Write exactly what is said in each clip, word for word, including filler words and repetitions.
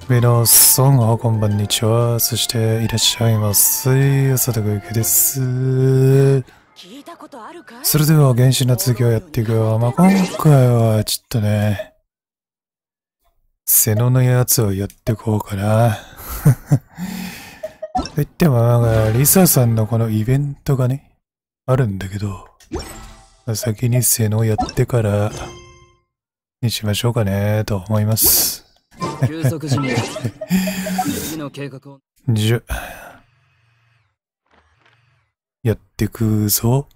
皆さん、こんばんにちは。そして、いらっしゃいませ。浅田小池です。それでは、原始の続きをやっていくよ。まあ、今回は、ちょっとね、瀬野のやつをやっていこうかな。と言っても、なんか、リサさんのこのイベントがね、あるんだけど、先に瀬野やってから、にしましょうかね、と思います。 休息時に次の計画をじゃやってくぞ。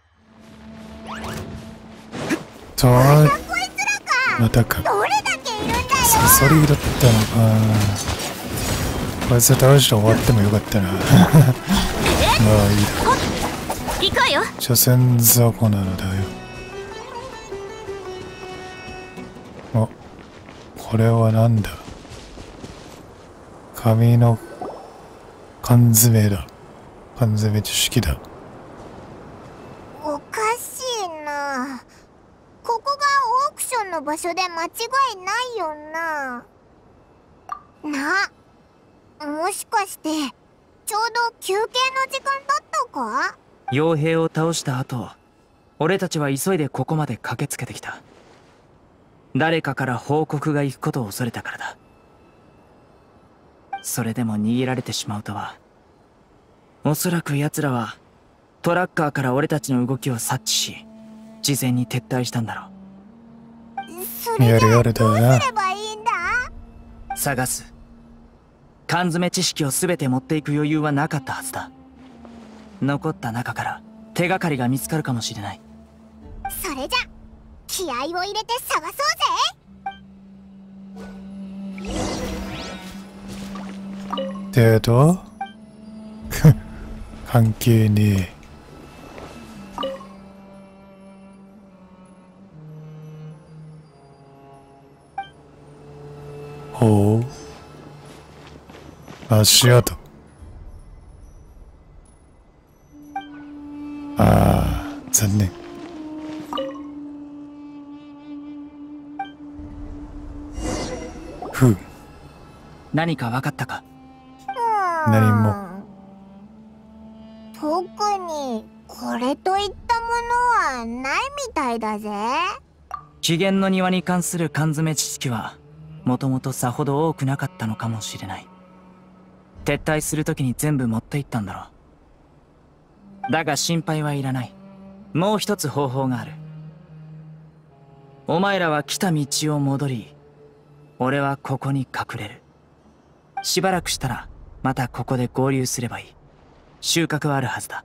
とまたかサソリだったのか。こいつ倒して終わってもよかったな。まあいいだ。所詮雑魚なのだよ。あ、これはなんだ。紙の缶詰だ。缶詰知識だ。 おかしいな。ここがオークションの場所で間違いないよな。な、もしかしてちょうど休憩の時間だったか？ 傭兵を倒した後、俺たちは急いでここまで駆けつけてきた。誰かから報告が行くことを恐れたからだ。それでも逃げられてしまうとは。おそらく奴らはトラッカーから俺たちの動きを察知し、事前に撤退したんだろう。それじゃあどうすればいいんだ？ 探す。缶詰知識を全て持っていく余裕はなかったはずだ。残った中から手がかりが見つかるかもしれない。 それじゃ気合を入れて探そうぜ。ってと関係ねえ。ほう、足跡。ああ、残念。ふう。 何か分かったか？ 何も。 特にこれといったものはないみたいだぜ。 紀元の庭に関する缶詰知識はもともとさほど多くなかったのかもしれない。撤退するときに全部持っていったんだろう。だが心配はいらない。もう一つ方法がある。お前らは来た道を戻り、俺はここに隠れる。しばらくしたらまたここで合流すればいい。収穫はあるはずだ。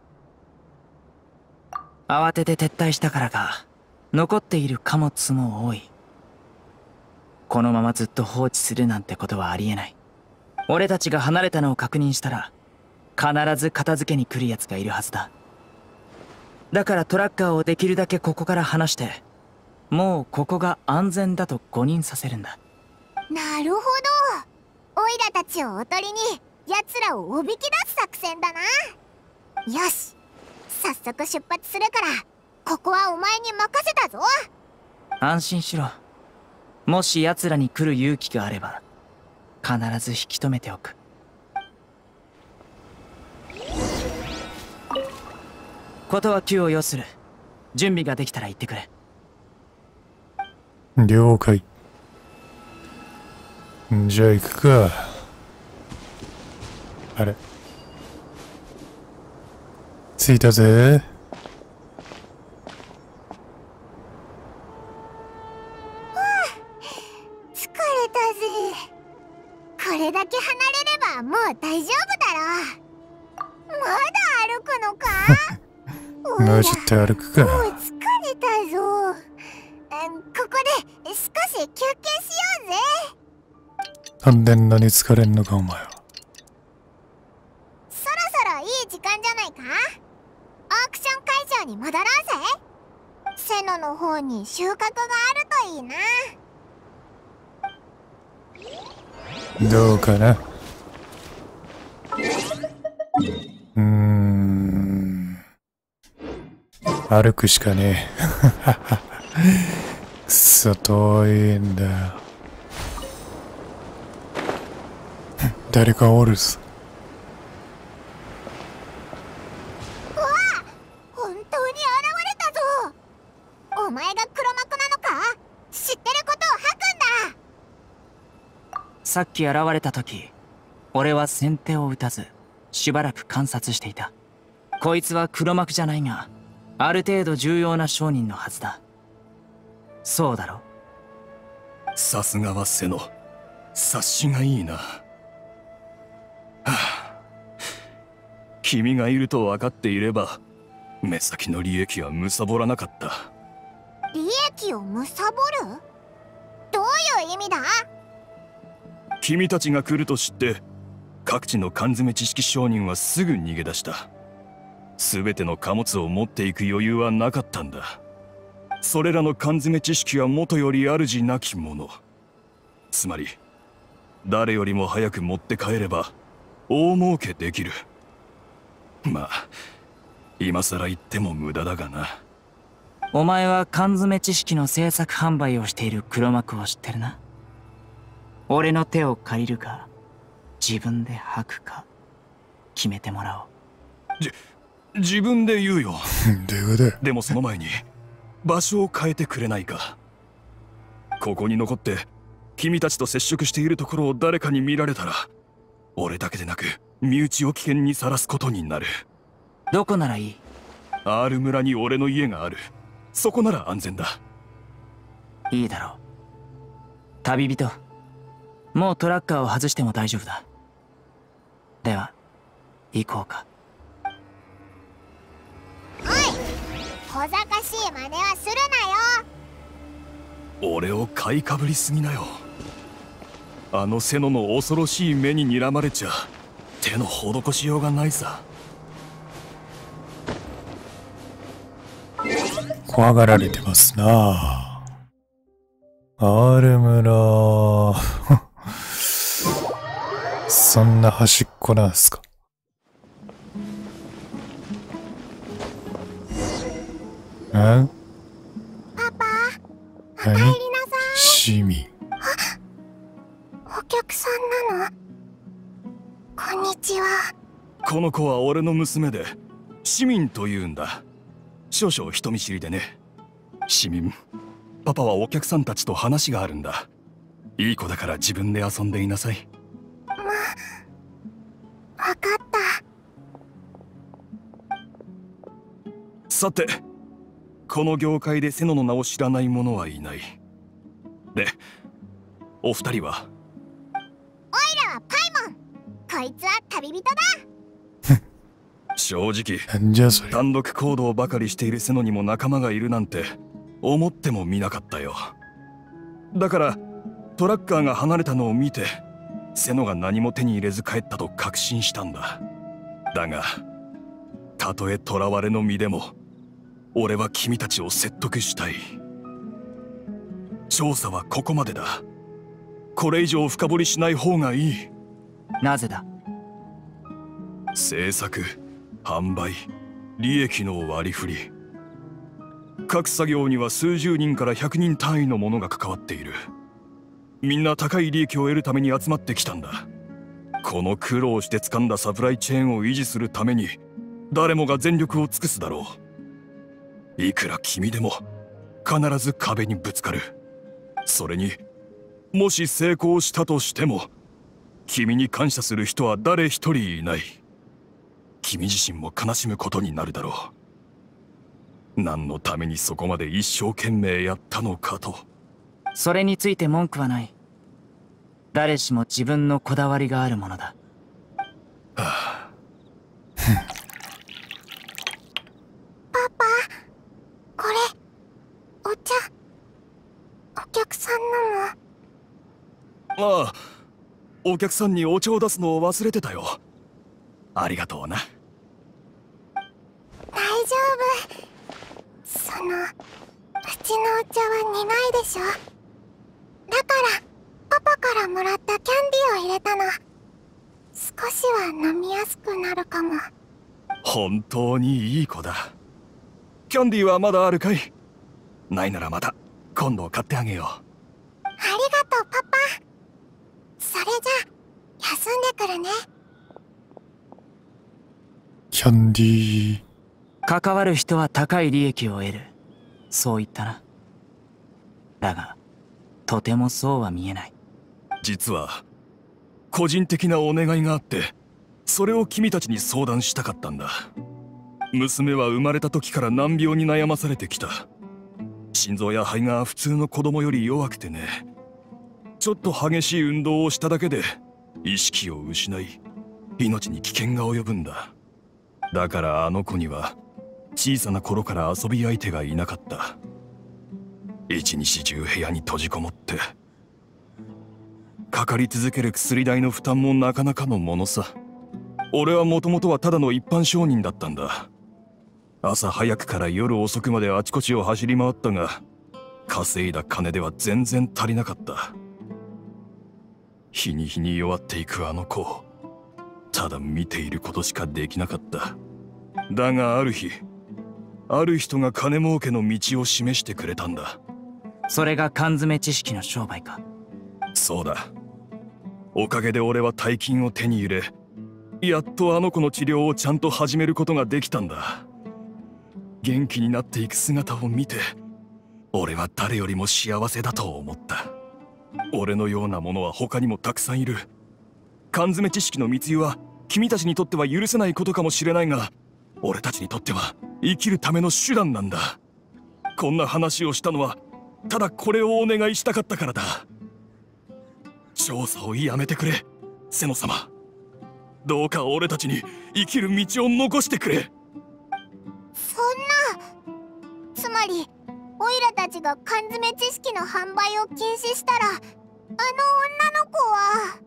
慌てて撤退したからか残っている貨物も多い。このままずっと放置するなんてことはありえない。俺たちが離れたのを確認したら必ず片付けに来るやつがいるはずだ。だからトラッカーをできるだけここから離して、もうここが安全だと誤認させるんだ。 なるほど。オイラたちをおとりに奴らをおびき出す作戦だな。よし、早速出発するからここはお前に任せたぞ。 安心しろ。もし奴らに来る勇気があれば必ず引き止めておく。ことは急を要する。準備ができたら言ってくれ。 了解。じゃあ行くか。あれ、着いたぜ。 疲れたぜ。これだけ離れればもう大丈夫だろ。まだ歩くのか？ もうちょっと歩くか。 もう疲れたぞ。ここで少し休憩しようぜ。 そんなに疲れんのかお前は。 そろそろいい時間じゃないか。オークション会場に戻ろうぜ。セノの方に収穫があるといいな。 どうかな。うーん、歩くしかねえ。くそ遠いんだよ。 誰かおるぞ。 うわ、本当に現れたぞ。お前が黒幕なのか？知ってることを吐くんだ。 さっき現れた時、俺は先手を打たずしばらく観察していた。こいつは黒幕じゃないが、ある程度重要な商人のはずだ。そうだろ？ さすがは瀬野、察しがいいな。はあ、君がいると分かっていれば目先の利益は貪らなかった。 利益を貪る？どういう意味だ？ 君たちが来ると知って各地の缶詰知識商人はすぐ逃げ出した。全ての貨物を持っていく余裕はなかったんだ。それらの缶詰知識はもとより主なきもの。つまり誰よりも早く持って帰れば大儲けできる。まあ今さら言っても無駄だがな。 お前は缶詰知識の製作販売をしている黒幕を知ってるな。俺の手を借りるか自分で吐くか決めてもらおう。 じ自分で言うよ。 どういうことだ。 でもその前に場所を変えてくれないか。ここに残って君たちと接触しているところを誰かに見られたら俺だけでなく身内を危険にさらすことになる。 どこならいい？ R 村に俺の家がある。そこなら安全だ。 いいだろう。旅人、もうトラッカーを外しても大丈夫だ。では行こうか。 おい、小賢しい真似はするなよ。 俺を買いかぶりすぎなよ。あの瀬野の恐ろしい目に睨まれちゃ手の施しようがないさ。 怖がられてますな。アール村そんな端っこなんすか。ん？ パパ、お何？ 帰りなさい。 シミ。 お客さんなの？こんにちは。 この子は俺の娘で市民というんだ。少々人見知りでね。市民、パパはお客さんたちと話があるんだ。いい子だから自分で遊んでいなさい。 まあ、わかった。 さて、この業界で瀬野の名を知らない者はいない。で、お二人は？ オイラはパイモン。こいつは旅人だ。 正直、 なんじゃそれ。 単独行動ばかりしている瀬野にも仲間がいるなんて思ってもみなかったよ。だからトラッカーが離れたのを見て瀬野が何も手に入れず帰ったと確信したんだ。だがたとえ囚われの身でも俺は君たちを説得したい。調査はここまでだ。これ以上深掘りしない方がいい。 なぜだ？ 制作、販売、利益の割り振り。各作業には数十人からひゃくにん単位の者が関わっている。みんな高い利益を得るために集まってきたんだ。この苦労して掴んだサプライチェーンを維持するために誰もが全力を尽くすだろう。いくら君でも必ず壁にぶつかる。それにもし成功したとしても君に感謝する人は誰一人いない。君自身も悲しむことになるだろう。何のためにそこまで一生懸命やったのかと。 それについて文句はない。誰しも自分のこだわりがあるものだ。 はあ、 パパ、これお茶。お客さんなの？ ああ、お客さんにお茶を出すのを忘れてたよ。ありがとうな。 大丈夫。その、うちのお茶は苦いでしょ。だからパパからもらったキャンディーを入れたの。少しは飲みやすくなるかも。 本当にいい子だ。キャンディーはまだあるかい？ないならまた今度買ってあげよう。 ありがとうパパ。それじゃ休んでくるね。 キャンディー。 関わる人は高い利益を得る。そう言ったな。だが、とてもそうは見えない。 実は、個人的なお願いがあって、それを君たちに相談したかったんだ。娘は生まれた時から難病に悩まされてきた。心臓や肺が普通の子供より弱くてね。ちょっと激しい運動をしただけで意識を失い、命に危険が及ぶんだ。だからあの子には小さな頃から遊び相手がいなかった。一日中部屋に閉じこもってかかり続ける薬代の負担もなかなかのものさ。俺はもともとはただの一般商人だったんだ。朝早くから夜遅くまであちこちを走り回ったが、稼いだ金では全然足りなかった。日に日に弱っていくあの子をただ見ていることしかできなかった。だがある日、ある人が金儲けの道を示してくれたんだ。 それが缶詰知識の商売か。 そうだ。おかげで俺は大金を手に入れ、やっとあの子の治療をちゃんと始めることができたんだ。元気になっていく姿を見て、俺は誰よりも幸せだと思った。俺のようなものは他にもたくさんいる。缶詰知識の密輸は君たちにとっては許せないことかもしれないが、俺たちにとっては生きるための手段なんだ。こんな話をしたのはただこれをお願いしたかったからだ。調査をやめてくれ、セノ様。どうか俺たちに生きる道を残してくれ。 そんな。つまりオイラたちが缶詰知識の販売を禁止したら、あの女の子は。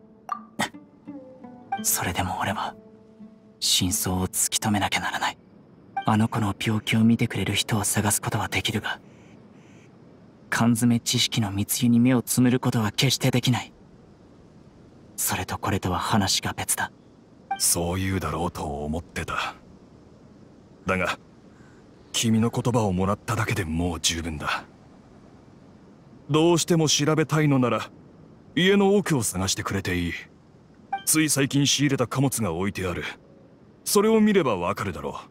それでも俺は真相を突き止めなきゃならない。あの子の病気を見てくれる人を探すことはできるが、缶詰知識の密輸に目をつむることは決してできない。それとこれとは話が別だ。 そう言うだろうと思ってた。だが君の言葉をもらっただけでもう十分だ。どうしても調べたいのなら家の奥を探してくれていい。つい最近仕入れた貨物が置いてある。それを見ればわかるだろ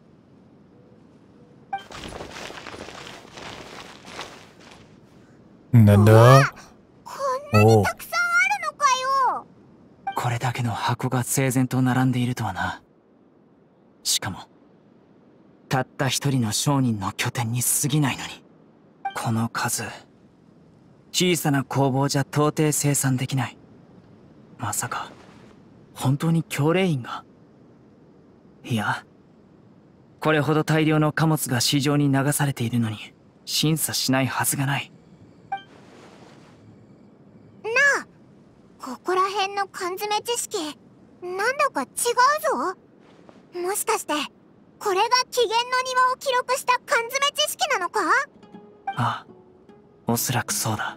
う。なんだ。 こんなにたくさんあるのかよ。 これだけの箱が整然と並んでいるとはな。しかもたった一人の商人の拠点に過ぎないのに、この数、小さな工房じゃ到底生産できない。まさか本当に教令員が。いや、これほど大量の貨物が市場に流されているのに審査しないはずがない。 なあ、ここら辺の缶詰知識なんだか違うぞ。もしかしてこれが紀元の庭を記録した缶詰知識なのか？ ああ、おそらくそうだ。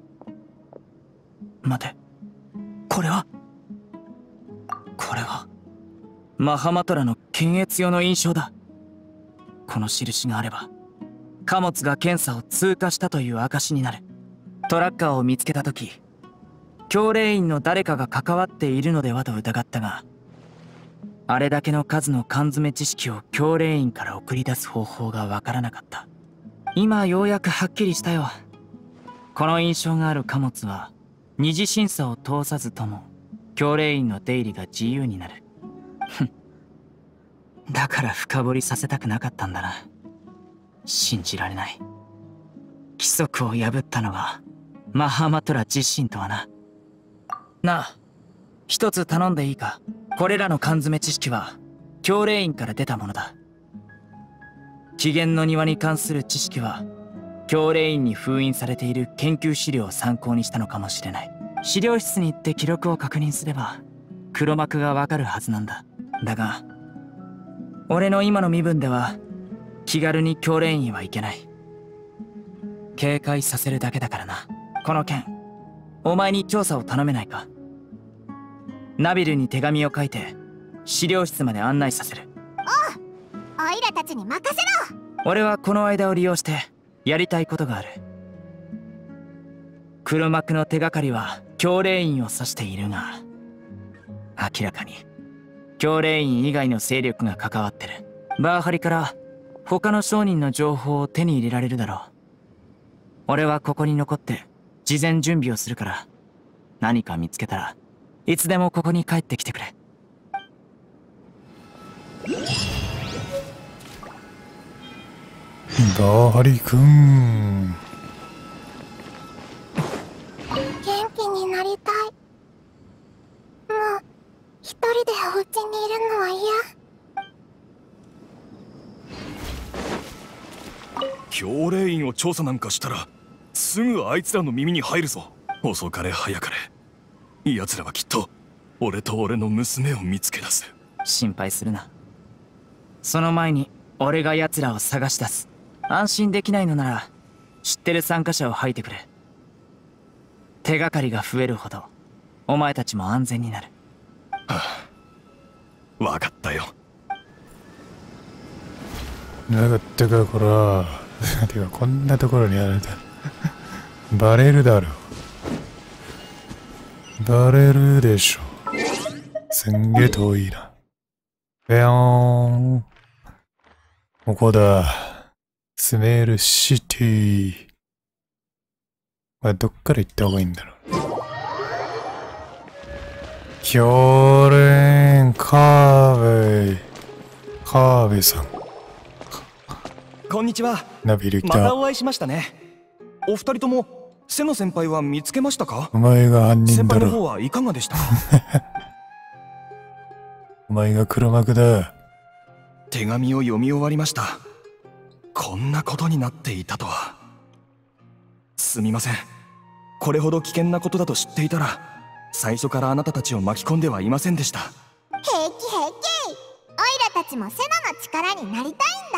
待て、これはこれはマハマトラの検閲用の印象だ。この印があれば貨物が検査を通過したという証になる。トラッカーを見つけた時、教令員の誰かが関わっているのではと疑ったが、あれだけの数の缶詰知識を教令員から送り出す方法がわからなかった。今ようやくはっきりしたよ。この印象がある貨物は二次審査を通さずとも教令員の出入りが自由になる。だから深掘りさせたくなかったんだな。信じられない。規則を破ったのがマハマトラ自身とはな。なあ、一つ頼んでいいか。これらの缶詰知識は教令員から出たものだ。紀元の庭に関する知識は教令員に封印されている研究資料を参考にしたのかもしれない。資料室に行って記録を確認すれば黒幕がわかるはずなんだ。だが俺の今の身分では気軽に教令員はいけない。警戒させるだけだからな。この件お前に調査を頼めないか。ナビルに手紙を書いて資料室まで案内させる。 おう、オイラたちに任せろ。 俺はこの間を利用してやりたいことがある。黒幕の手がかりは教令員を指しているが、明らかに教令員以外の勢力が関わってる。バーハリから他の商人の情報を手に入れられるだろう。俺はここに残って事前準備をするから、何か見つけたらいつでもここに帰ってきてくれ。 バーハリくん、 元気になりたい。もう一人でお家にいるのは嫌。 教令員を調査なんかしたらすぐあいつらの耳に入るぞ。遅かれ早かれ奴らはきっと俺と俺の娘を見つけ出す。 心配するな。その前に俺が奴らを探し出す。安心できないのなら知ってる参加者を吐いてくれ。手がかりが増えるほどお前たちも安全になる。 はあ、分かったよ。 なかったかこら。てかこんなところにあるんだ。バレるだろう。バレるでしょ。すんげえ遠いな。ぺよーん。ここだ。スメールシティ。これどっから行った方がいいんだろう。教練カーベカーベさん。 こんにちは。 ナビル来た。 またお会いしましたね。お二人とも瀬野先輩は見つけましたか？ お前が犯人先だろ。 輩の方はいかがでしたか？ お前が黒幕だ。 手紙を読み終わりました。こんなことになっていたとは。すみません。これほど危険なことだと知っていたら最初からあなたたちを巻き込んではいませんでした。 平気平気。オイラたちもセナの力になりたいん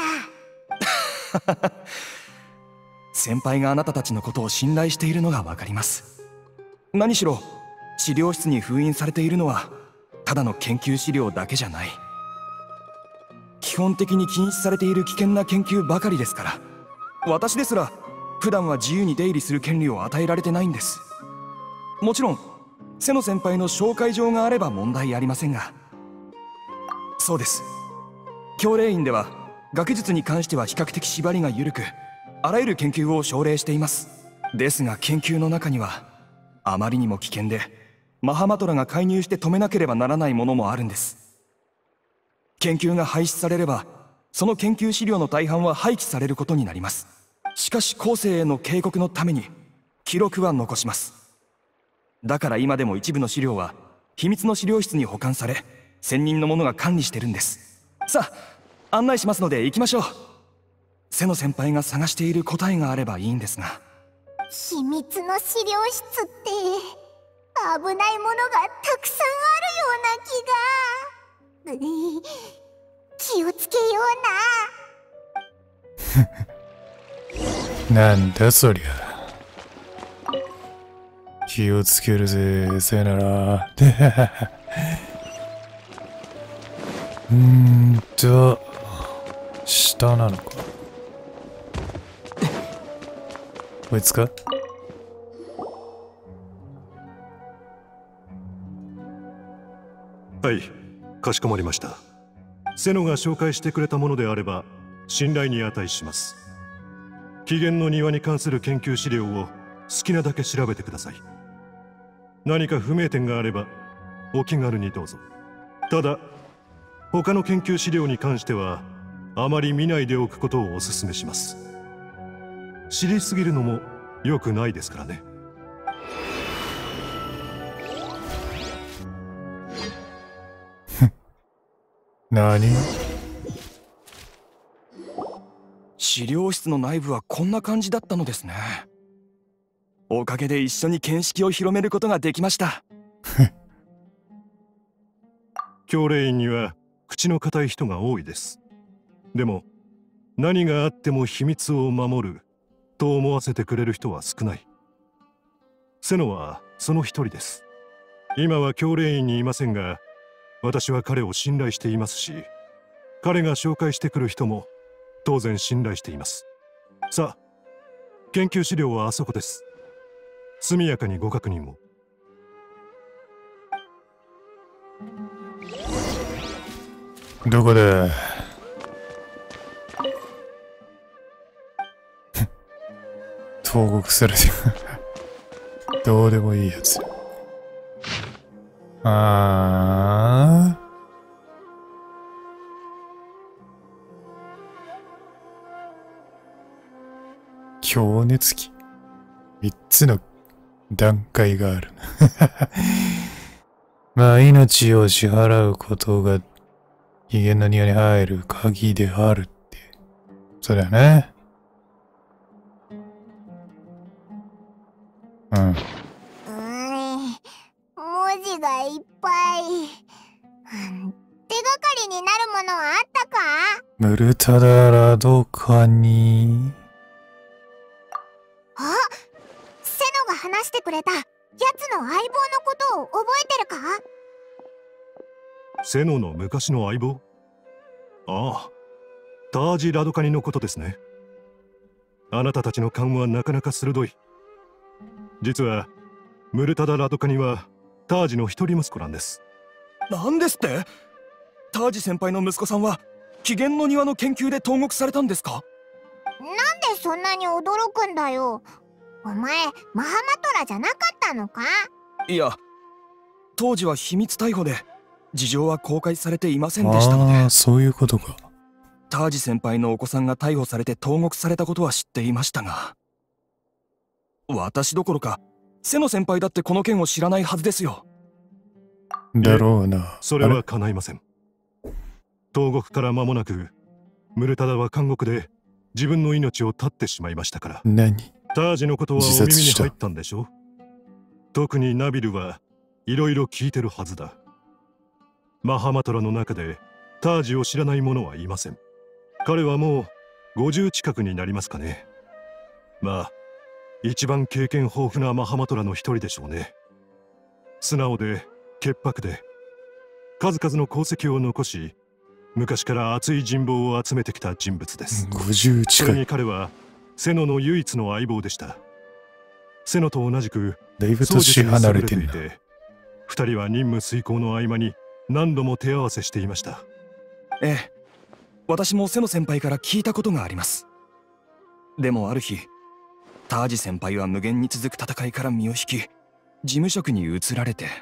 だ。 先輩があなたたちのことを信頼しているのがわかります。何しろ資料室に封印されているのはただの研究資料だけじゃない。基本的に禁止されている危険な研究ばかりですから、私ですら普段は自由に出入りする権利を与えられてないんです。もちろん瀬野先輩の紹介状があれば問題ありませんが。そうです。教令院では学術に関しては比較的縛りが緩く、あらゆる研究を奨励しています。ですが研究の中にはあまりにも危険でマハマトラが介入して止めなければならないものもあるんです。研究が廃止されればその研究資料の大半は廃棄されることになります。しかし後世への警告のために記録は残します。だから今でも一部の資料は秘密の資料室に保管され、専任の者が管理してるんです。さあ案内しますので行きましょう。瀬野先輩が探している答えがあればいいんですが。 秘密の資料室って危ないものがたくさんあるような気が。気をつけような。なんだそりゃ。気をつけるぜ、さよなら。うーんと、下なのか。こいつか？ はい、かしこまりました。瀬野が紹介してくれたものであれば信頼に値します。起源の庭に関する研究資料を好きなだけ調べてください。何か不明点があればお気軽にどうぞ。ただ他の研究資料に関してはあまり見ないでおくことをお勧めします。知りすぎるのも良くないですからね。 何？ 資料室の内部はこんな感じだったのですね。おかげで一緒に見識を広めることができました。 教令員には口の固い人が多いです。でも何があっても秘密を守ると思わせてくれる人は少ない。瀬野はその一人です。今は教令員にいませんが、私は彼を信頼していますし、彼が紹介してくる人も当然信頼しています。さあ、研究資料はあそこです。速やかにご確認を。 どこだ。投獄されてる。どうでもいいやつ。あー。強熱機。三つの段階がある。まあ、命を支払うことが機嫌の庭に入る鍵であるって。そうだよね。うん。 うーん、文字がいっぱい。うん、手がかりになるものはあったか？ ムルタダラどかに。 あ、セノが話してくれたやつの相棒のことを覚えてるか？ セノの昔の相棒？ああ、タージ・ラドカニのことですね。あなたたちの勘はなかなか鋭い。実はムルタダ・ラドカニはタージの一人息子なんです。 なんですって？タージ先輩の息子さんは起源の庭の研究で投獄されたんですか？ なんでそんなに驚くんだよ。お前マハマトラじゃなかったのか？ いや、当時は秘密逮捕で事情は公開されていませんでしたので。 ああ、そういうことか。 タージ先輩のお子さんが逮捕されて投獄されたことは知っていましたが、私どころか瀬野先輩だってこの件を知らないはずですよ。 だろうな。 それは叶いません。投獄から間もなくムルタダは監獄で自分の命を絶ってしまいましたから。 何？ タージのことはお耳に入ったんでしょ？特にナビルはいろいろ聞いてるはずだ。マハマトラの中でタージを知らない者はいません。彼はもうごじゅう近くになりますかね。まあ一番経験豊富なマハマトラの一人でしょうね。素直で潔白で数々の功績を残し、昔から熱い人望を集めてきた人物です。 ごじゅう近い。 それに彼はセノの唯一の相棒でした。セノと同じくだいぶ年離れてんな。 二人は任務遂行の合間に何度も手合わせしていました。 ええ、私もセノ先輩から聞いたことがあります。でもある日、タージ先輩は無限に続く戦いから身を引き、事務職に移られて。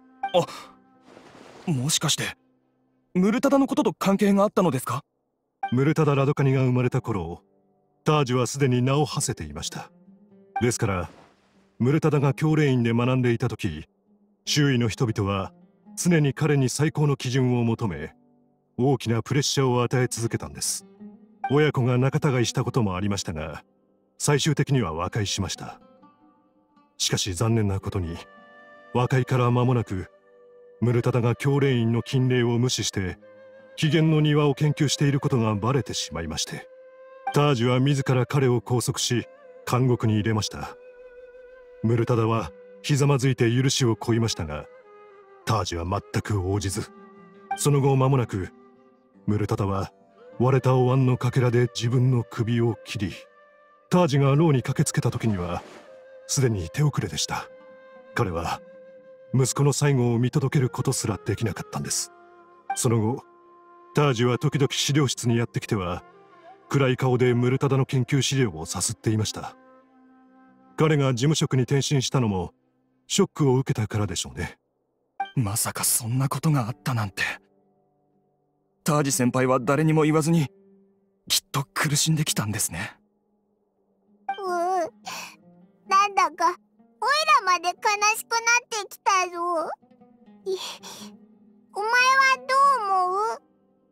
あ、もしかしてムルタダのことと関係があったのですか？ ムルタダ・ラドカニが生まれた頃、タージはすでに名を馳せていました。ですからムルタダが教令院で学んでいた時、周囲の人々は常に彼に最高の基準を求め、大きなプレッシャーを与え続けたんです。親子が仲違いしたこともありましたが、最終的には和解しました。しかし残念なことに、和解から間もなくムルタダが教令院の禁令を無視して起源の庭を研究していることがバレてしまいまして、タージは自ら彼を拘束し監獄に入れました。ムルタダはひざまずいて許しを請いましたが、タージは全く応じず、その後間もなくムルタダは割れたお椀のかけらで自分の首を切り、タージが牢に駆けつけた時にはすでに手遅れでした。彼は息子の最後を見届けることすらできなかったんです。その後タージは時々資料室にやってきては暗い顔でムルタダの研究資料をさすっていました。彼が事務職に転身したのもショックを受けたからでしょうね。 まさかそんなことがあったなんて。タージ先輩は誰にも言わずにきっと苦しんできたんですね。 うーん、なんだかオイラまで悲しくなってきたぞ。いお前はどう思う？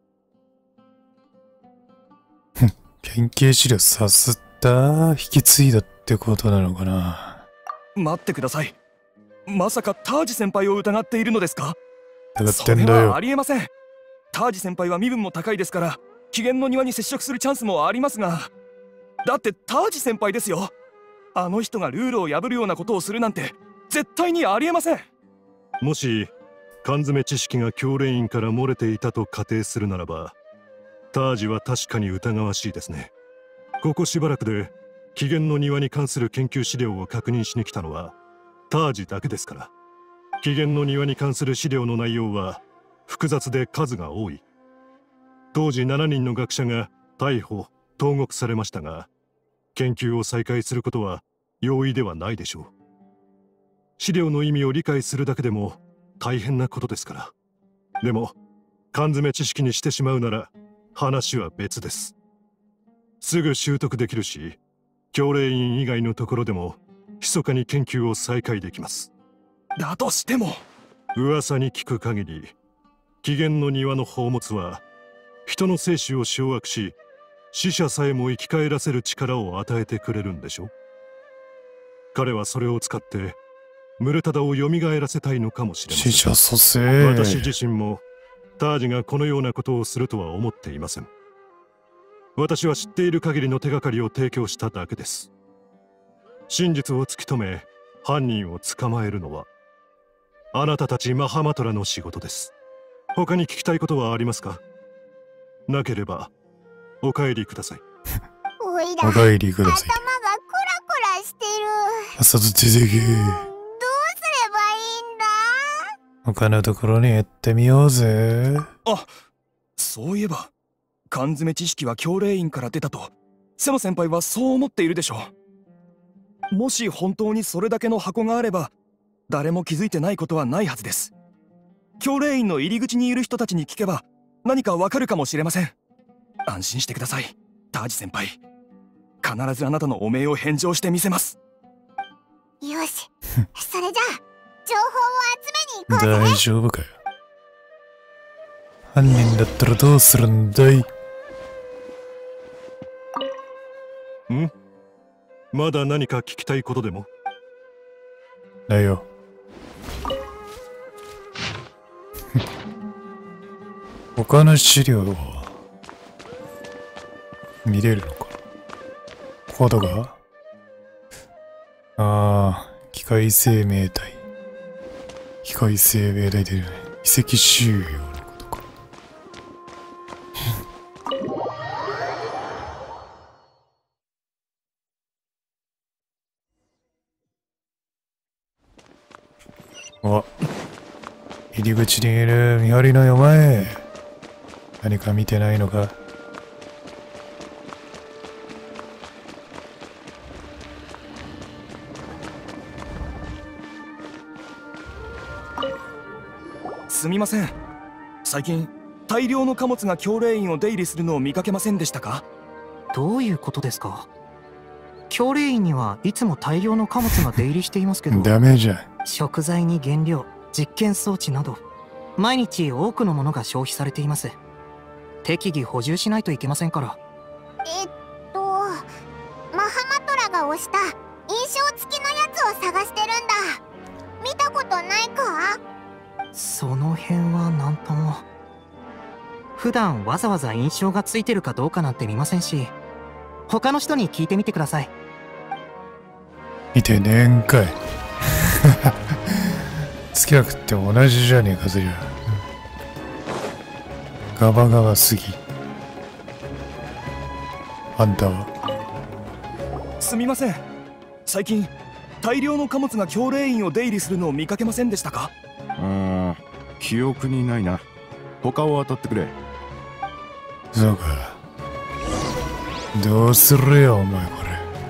研究資料さすった引き継いだってことなのかな。 待ってください。まさかタージ先輩を疑っているのですか？ 疑ってんだよ。 それはありえません。タージ先輩は身分も高いですから起源の庭に接触するチャンスもありますが、だってタージ先輩ですよ。あの人がルールを破るようなことをするなんて絶対にありえません。 もし缶詰知識が教令院から漏れていたと仮定するならば、タージは確かに疑わしいですね。ここしばらくで起源の庭に関する研究資料を確認しに来たのはタージだけですから。起源の庭に関する資料の内容は複雑で数が多い。 当時しちにんの学者が逮捕投獄されましたが、研究を再開することは容易ではないでしょう。資料の意味を理解するだけでも大変なことですから。でも缶詰知識にしてしまうなら話は別です。すぐ習得できるし、教令員以外のところでも密かに研究を再開できます。 だとしても噂に聞く限り、紀元の庭の宝物は人の生死を掌握し、死者さえも生き返らせる力を与えてくれるんでしょ。彼はそれを使ってムルタダを蘇らせたいのかもしれません。 死者蘇生。 私自身もタージがこのようなことをするとは思っていません。私は知っている限りの手がかりを提供しただけです。真実を突き止め犯人を捕まえるのはあなたたちマハマトラの仕事です。他に聞きたいことはありますか？なければお帰りください。 おいら、 お帰りください。 頭がクラクラしてる。 さっさと出てけ。 どうすればいいんだ？ 他のところに行ってみようぜ。 あ、そういえば缶詰知識は教令員から出たと瀬野先輩はそう思っているでしょう。もし本当にそれだけの箱があれば誰も気づいてないことはないはずです。教令員の入り口にいる人たちに聞けば何かわかるかもしれません。安心してください、タージ先輩。必ずあなたの汚名を返上してみせます。 よし、それじゃあ情報を集めに行こうぜ。 大丈夫かよ。犯人だったらどうするんだい？ ん？まだ何か聞きたいことでも？ だよ。他の資料は見れるのか？コードが？ああ、機械生命体。機械生命体で遺跡収容のことか。あ、入り口にいる見張りのよ前。何か見てないのか？ すみません。最近大量の貨物が教令員を出入りするのを見かけませんでしたか？ どういうことですか？教令員にはいつも大量の貨物が出入りしていますけどダメじゃん。 食材に原料、実験装置など毎日多くのものが消費されています。適宜補充しないといけませんから。 えっとマハマトラが押した印象付きのやつを探してるんだ。見たことないか？ その辺は何とも。普段わざわざ印象がついてるかどうかなんて見ませんし、他の人に聞いてみてください。 見てねえんかい。好きなくっても同じじゃねえかそりゃ。ガバガバすぎ。あんたは？ すみません。最近大量の貨物が教令員を出入りするのを見かけませんでしたか？ ああ、記憶にないな。他を当たってくれ。 そうか。どうするよお前これ。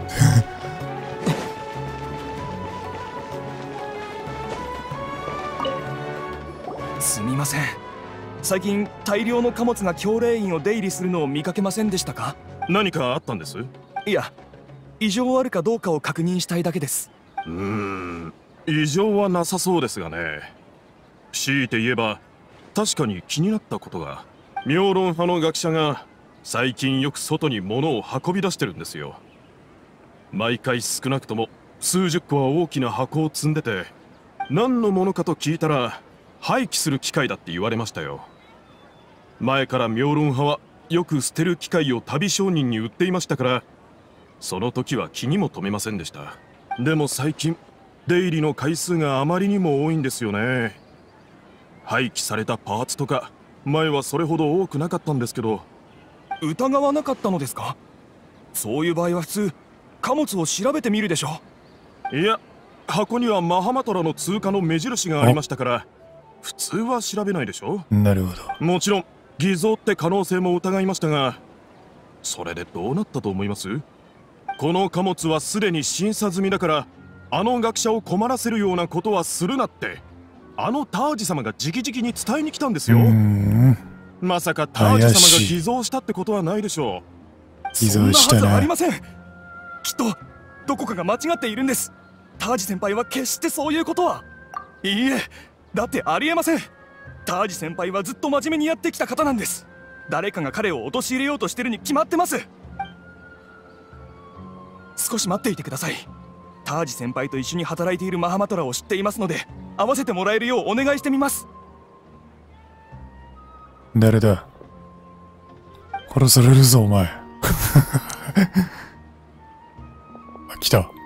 すみません。最近大量の貨物が教令員を出入りするのを見かけませんでしたか？ 何かあったんです？ いや、異常あるかどうかを確認したいだけです。 うーん、異常はなさそうですがね。強いて言えば確かに気になったことが、妙論派の学者が最近よく外に物を運び出してるんですよ。毎回少なくとも数十個は大きな箱を積んでて、何のものかと聞いたら廃棄する機械だって言われましたよ。前から妙論派はよく捨てる機械を旅商人に売っていましたから、その時は気にも留めませんでした。でも最近出入りの回数があまりにも多いんですよね。廃棄されたパーツとか前はそれほど多くなかったんですけど。 疑わなかったのですか？そういう場合は普通貨物を調べてみるでしょ。 いや、箱にはマハマトラの通貨の目印がありましたから、普通は調べないでしょ。 なるほど。 もちろん偽造って可能性も疑いましたが、それでどうなったと思います？この貨物はすでに審査済みだから、あの学者を困らせるようなことはするなってあのタージ様が直々に伝えに来たんですよ。まさかタージ様が偽造したってことはないでしょう。 偽造したな。 そんなはずありません。きっとどこかが間違っているんです。タージ先輩は決してそういうことは。いいえ、だってありえません。タージ先輩はずっと真面目にやってきた方なんです。誰かが彼を陥れようとしてるに決まってます。少し待っていてください。タージ先輩と一緒に働いているマハマトラを知っていますので、会わせてもらえるようお願いしてみます。 誰だ？殺されるぞお前。あ、来た。 は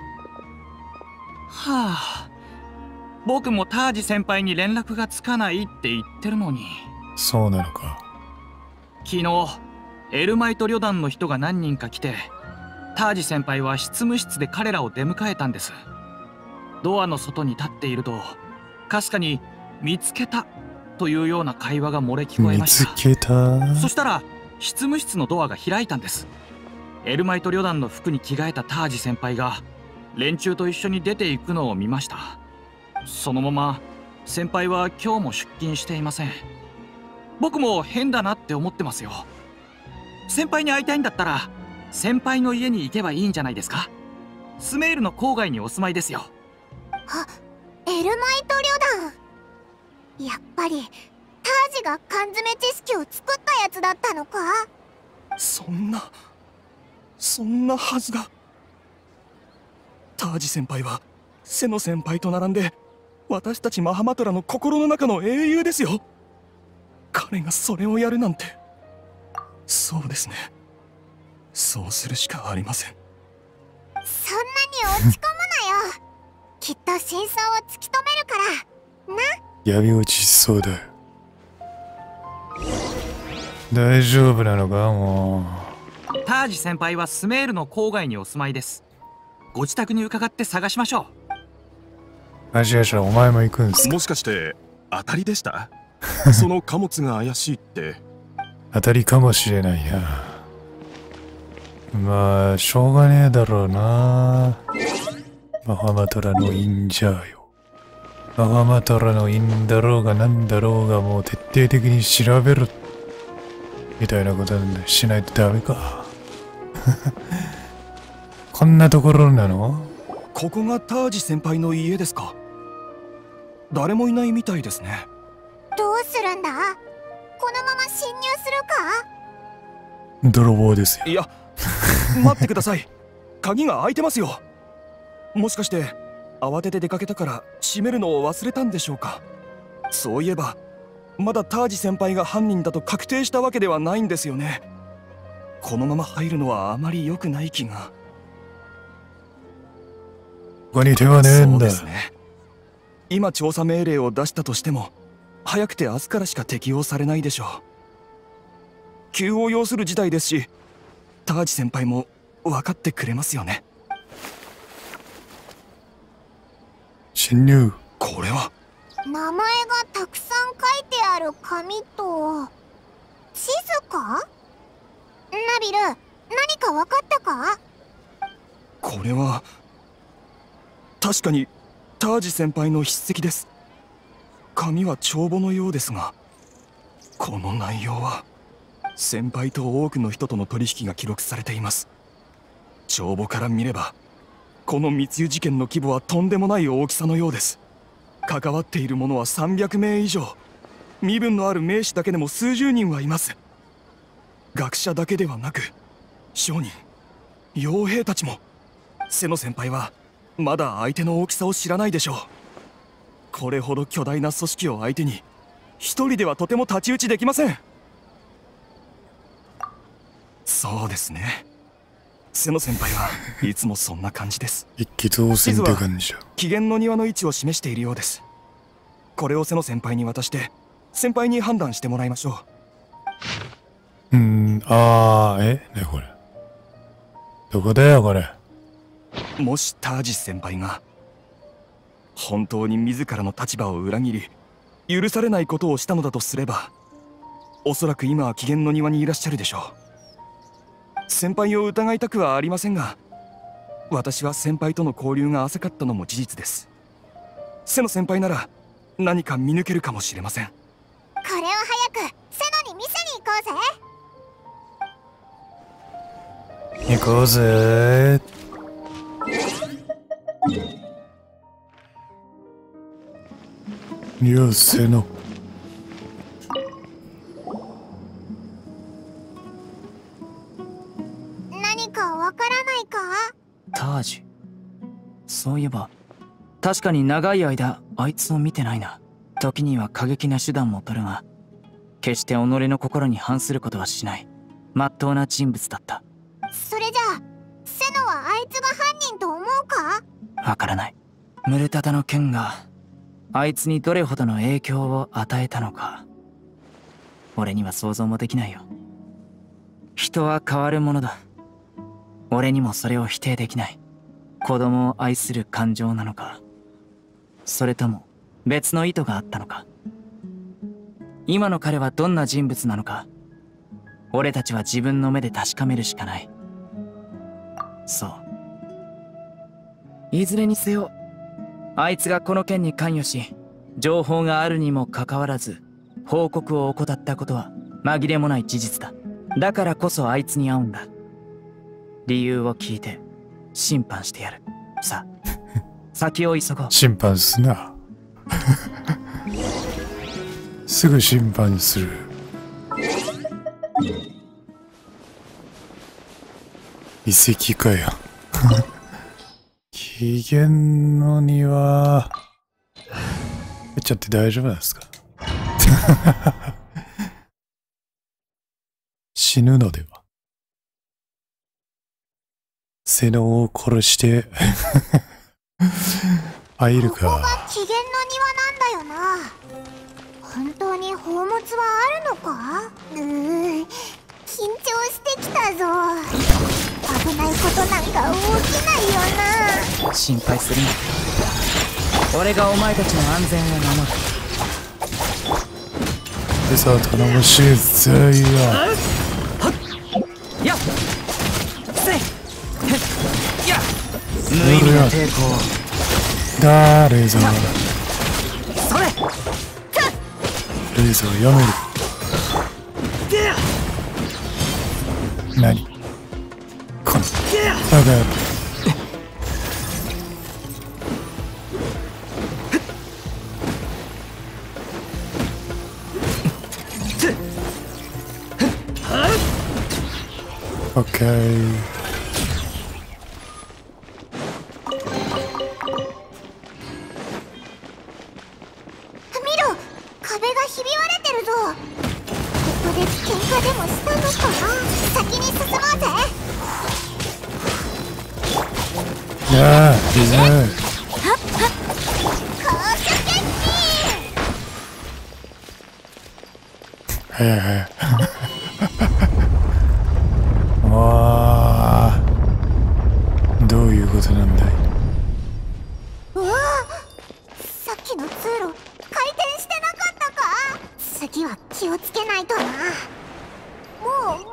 あ、僕もタージ先輩に連絡がつかないって言ってるのに。 そうなのか。 昨日エルマイト旅団の人が何人か来て、タージ先輩は執務室で彼らを出迎えたんです。ドアの外に立っていると、かすかに見つけたというような会話が漏れ聞こえました。 見つけた。 そしたら執務室のドアが開いたんです。エルマイト旅団の服に着替えたタージ先輩が連中と一緒に出ていくのを見ました。そのまま先輩は今日も出勤していません。僕も変だなって思ってますよ。先輩に会いたいんだったら先輩の家に行けばいいんじゃないですか。スメールの郊外にお住まいですよ。 あ、エルマイト旅団。やっぱりタージが缶詰知識を作ったやつだったのか。 そんなそんなはずが。タージ先輩はセノ先輩と並んで私たちマハマトラの心の中の英雄ですよ。彼がそれをやるなんて。そうですね、そうするしかありません。 そんなに落ち込むなよ。きっと真相を突き止めるからな。 闇落ちしそうだ。大丈夫なのかもう。タージ先輩はスメールの郊外にお住まいです。ご自宅に伺って探しましょう。あしあしゃ、お前も行くんすか？ もしかして当たりでした？その貨物が怪しいって。 当たりかもしれないな。まあしょうがねえだろうな。マハマトラのインジャーよ。マハマトラのインだろうがなんだろうがもう徹底的に調べるみたいなことしないとダメか。こんなところなの？ ここがタージ先輩の家ですか？誰もいないみたいですね。 どうするんだ？このまま侵入するか？ 泥棒ですよ。 いや、待ってください。鍵が開いてますよ。もしかして慌てて出かけたから閉めるのを忘れたんでしょうか。そういえばまだタージ先輩が犯人だと確定したわけではないんですよね。このまま入るのはあまり良くない気が。 ここに手はねえんだ。 そうですね。今調査命令を出したとしても早くて明日からしか適用されないでしょう。急を要する事態ですし、タージ先輩も分かってくれますよね。 侵入。 これは名前がたくさん書いてある紙と地図か？ナビル、何か分かったか？ これは確かにタージ先輩の筆跡です。紙は帳簿のようですが、この内容は先輩と多くの人との取引が記録されています。帳簿から見ればこの密輸事件の規模はとんでもない大きさのようです。関わっている者はさんびゃくめい以上、身分のある名士だけでも数十人はいます。学者だけではなく商人、傭兵たちも。瀬野先輩はまだ相手の大きさを知らないでしょう。これほど巨大な組織を相手に一人ではとても太刀打ちできません。そうですね、瀬野先輩はいつもそんな感じです。 一気当選って感じだ。 機嫌の庭の位置を示しているようです。これを瀬野先輩に渡して先輩に判断してもらいましょう。うーん、あー、えねこれどこだよこれ。 もしタージス先輩が本当に自らの立場を裏切り許されないことをしたのだとすれば、 おそらく今は機嫌の庭にいらっしゃるでしょう。先輩を疑いたくはありませんが、私は先輩との交流が浅かったのも事実です。瀬野先輩なら何か見抜けるかもしれません。 これを早く瀬野に見せに行こうぜ。 行こうぜ。よっ、瀬野。 何かわからないか？ タージュ。そういえば確かに長い間あいつを見てないな。時には過激な手段も取るが、決して己の心に反することはしない真っ当な人物だった。 それじゃあ瀬野はあいつが犯人と思うか？ わからない。ムルタタの剣があいつにどれほどの影響を与えたのか、俺には想像もできないよ。人は変わるものだ。俺にもそれを否定できない。子供を愛する感情なのか、それとも別の意図があったのか。今の彼はどんな人物なのか、俺たちは自分の目で確かめるしかない。そう。いずれにせよ、あいつがこの件に関与し、情報があるにもかかわらず報告を怠ったことは紛れもない事実だ。だからこそあいつに会うんだ。理由を聞いて審判してやる。さあ、先を急ごう。 審判すな。すぐ審判する。遺跡かよ。機嫌の庭。え、ちょっと大丈夫なんですか？死ぬのでは。瀬野を殺して入るか。 ここが機嫌の庭なんだよな。本当に宝物はあるのか？うー、緊張してきたぞ。危ないことなんか起きないよな。 心配するな。俺がお前たちの安全を守る。 でさ、頼もしいぜよ。 やっせいやっ無意味な抵抗。 だー、レーザー。 それレーザーやめる。何このバカ野郎。オッケー。やあ、いいね。早い早い。わあ、どういうことなんだい。 うわあ、さっきの通路回転してなかったか？次は気をつけないとな。もう回らないよ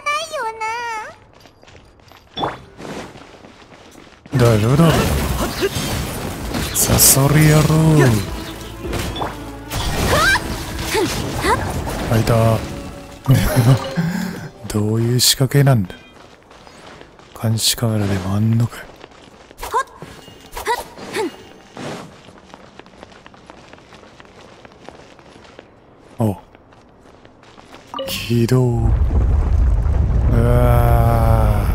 な。 大丈夫だ。サソリ野郎。開いた。どういう仕掛けなんだ。監視カメラでもあんのかよ。お、起動。うわ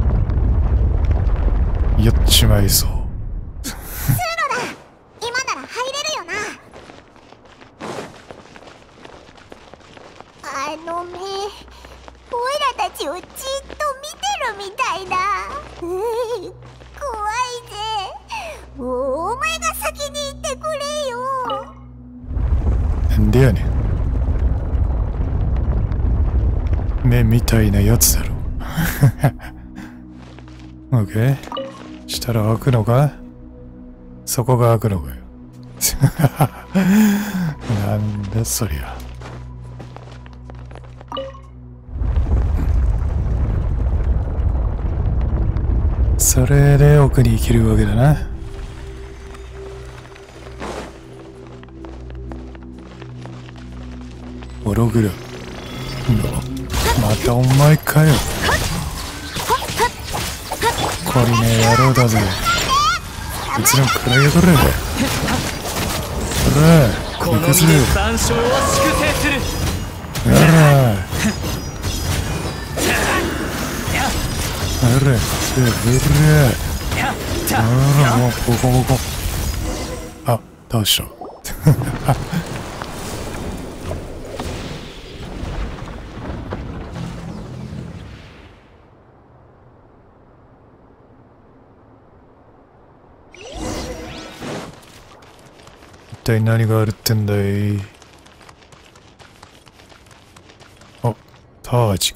ー、やっちまいそう。 通路だ。今なら入れるよな。あの目、オイラたちをじっと見てるみたいだ。うー、怖いぜ。もうお前が先に行ってくれよ。 なんでやねん。目みたいなやつだろ。オッケー。したら開くのか？そこが開くのかよ。なんだそりゃ。 それで奥に行けるわけだな。オログラ。またお前かよ。懲りねえ野郎だぜ。こいつら食らいやがれ。ほら、行くぜ。ほら。ほら、ほら。ほら、もうボコボコ。あ、どうした。一体何があるってんだい。あ、タージか。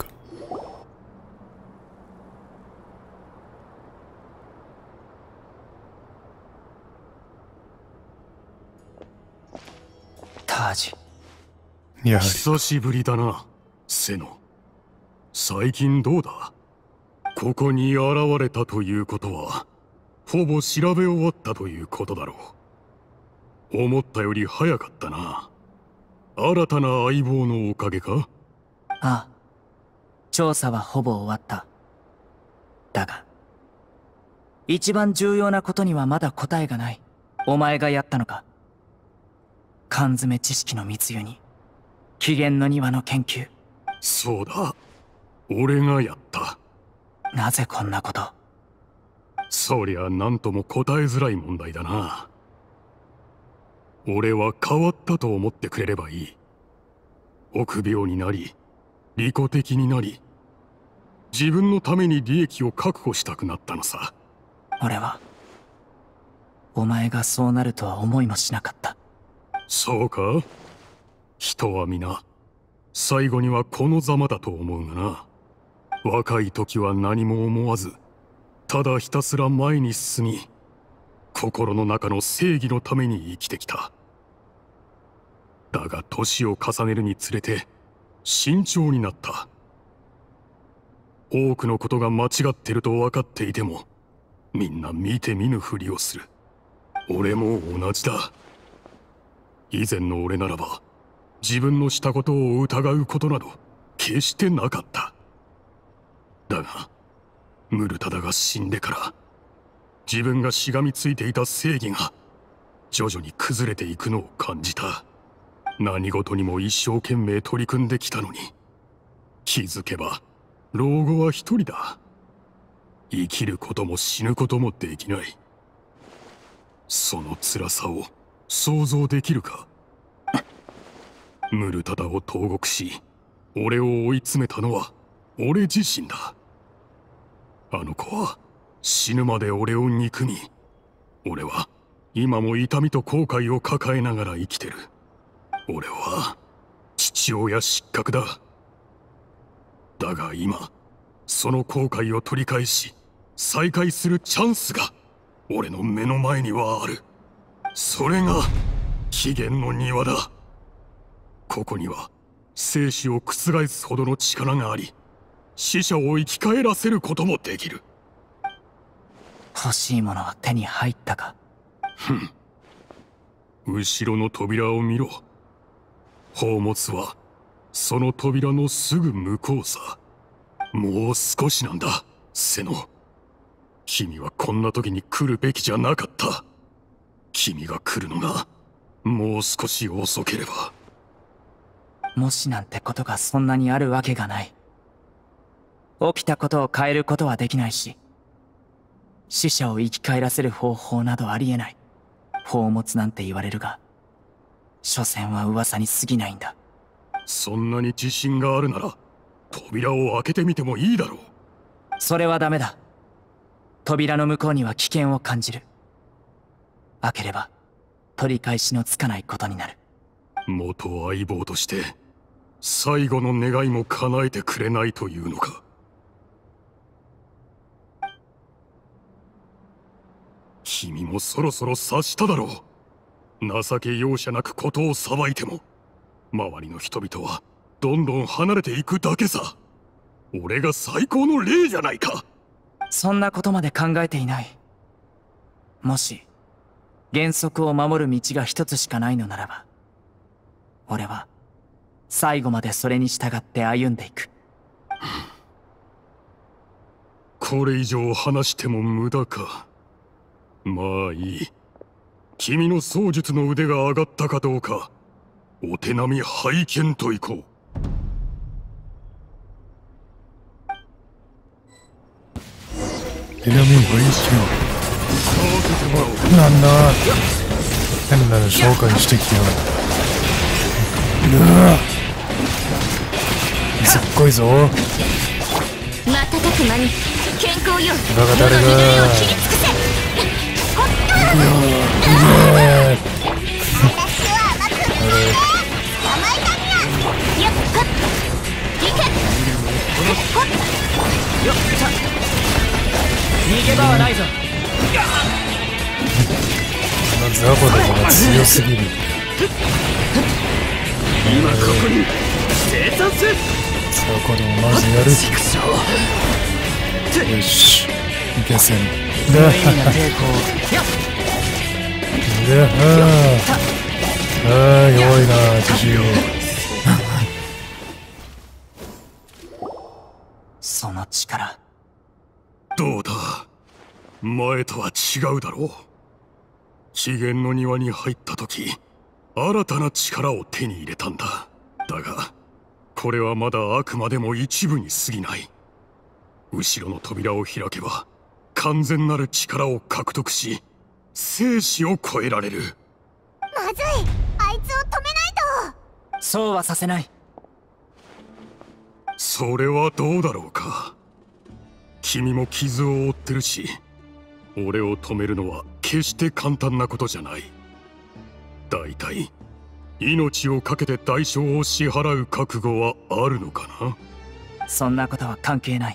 タージ。 やはり。 久しぶりだな、セノ。最近どうだ？ここに現れたということは、ほぼ調べ終わったということだろう。思ったより早かったな。新たな相棒のおかげか？ ああ、調査はほぼ終わった。だが一番重要なことにはまだ答えがない。お前がやったのか？缶詰知識の密輸に起源の庭の研究。 そうだ、俺がやった。 なぜこんなこと？ そりゃ何とも答えづらい問題だな。俺は変わったと思ってくれればいい。臆病になり、利己的になり、自分のために利益を確保したくなったのさ。 俺はお前がそうなるとは思いもしなかった。 そうか？人は皆最後にはこのざまだと思うがな。若い時は何も思わず、ただひたすら前に進み、心の中の正義のために生きてきた。だが年を重ねるにつれて慎重になった。多くのことが間違ってると分かっていても、みんな見て見ぬふりをする。俺も同じだ。以前の俺ならば自分のしたことを疑うことなど決してなかった。だがムルタダが死んでから自分がしがみついていた正義が徐々に崩れていくのを感じた。何事にも一生懸命取り組んできたのに、気づけば老後は一人だ。生きることも死ぬこともできない。その辛さを想像できるか？ムルタダを投獄し、俺を追い詰めたのは俺自身だ。あの子は死ぬまで俺を憎み、俺は今も痛みと後悔を抱えながら生きてる。俺は父親失格だ。だが今その後悔を取り返し再会するチャンスが俺の目の前にはある。それが起源の庭だ。ここには生死を覆すほどの力があり、死者を生き返らせることもできる。 欲しいものは手に入ったか？ ふん。後ろの扉を見ろ。宝物はその扉のすぐ向こうさ。もう少しなんだ、セノ。君はこんな時に来るべきじゃなかった。君が来るのがもう少し遅ければ。 もしなんてことがそんなにあるわけがない。起きたことを変えることはできないし、死者を生き返らせる方法などありえない。宝物なんて言われるが、所詮は噂に過ぎないんだ。 そんなに自信があるなら扉を開けてみてもいいだろう。 それはダメだ。扉の向こうには危険を感じる。開ければ取り返しのつかないことになる。 元相棒として最後の願いも叶えてくれないというのか。君もそろそろ察しただろう。情け容赦なくことを裁いても周りの人々はどんどん離れていくだけさ。俺が最高の例じゃないか。 そんなことまで考えていない。もし原則を守る道が一つしかないのならば、俺は最後までそれに従って歩んでいく。 これ以上話しても無駄か。まあいい。君の槍術の腕が上がったかどうか、お手並み拝見といこう。 手並み拝見。なんだ、変なの紹介してきやがる。うわ、すっごいぞ。 瞬く間に健康よ。 だが誰が。うわうわ逃げ場はないぞ。 このザボでもが強すぎる。 今ここに生産する。 ザボでもまずやる。よし、いけせん。だははではああ、弱いな、自信。 その力、 どうだ、前とは違うだろう。資源の庭に入った時、新たな力を手に入れたんだ。だがこれはまだあくまでも一部に過ぎない。後ろの扉を開けば完全なる力を獲得し、生死を超えられる。 まずい、あいつを止めないと。 そうはさせない。 それはどうだろうか。君も傷を負ってるし、俺を止めるのは決して簡単なことじゃない。だいたい命を懸けて代償を支払う覚悟はあるのかな。 そんなことは関係ない。